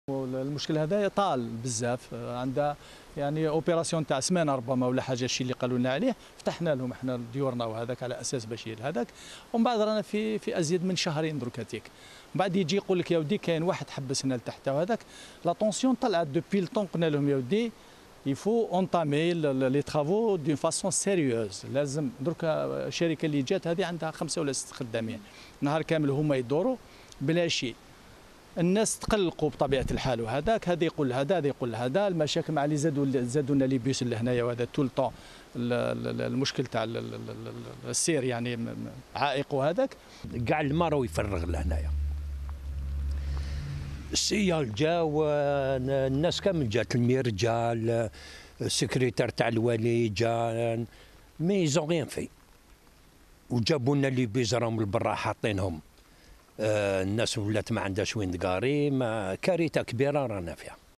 المشكل هذا طال بزاف عندها يعني اوبيراسيون تاع سمانه ربما ولا حاجه الشيء اللي قالوا لنا عليه فتحنا لهم احنا ديورنا وهذاك على اساس باش هذاك ومن بعد رانا في ازيد من شهرين درك هذيك من بعد يجي يقول لك يا ودي كاين واحد حبسنا لتحت وهذاك لا طونسيون طلعت دوبي الطون قلنا لهم يا ودي يفو اونتامي لي ترافو دون فاسون سيريوز لازم درك الشركه اللي جات هذه عندها 5 ولا 6 خدامين نهار كامل هما يدوروا بلا شيء الناس تقلقوا بطبيعه الحال وهذاك هذا يقول هذا هذا يقول هذا المشاكل مع اللي زادوا لنا لي بيس اللي هنايا وهذا طول طون المشكل تاع السير يعني عائق وهذاك كاع الماء راهو يفرغ لهنايا السيال جاو الناس كامل جات المير جا السكرتير تاع الوالي جا مي زون غيان في وجابوا لنا لي بيز راهم البرا حاطينهم الناس ولات ما عندهاش وين تقاري كارثه كبيره رانا فيها.